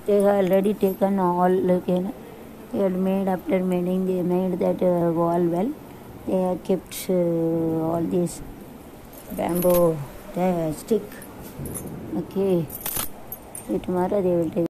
they have already taken all, they had made, after making, they made that wall well. They have kept all these bamboo stick. Okay, so tomorrow they will take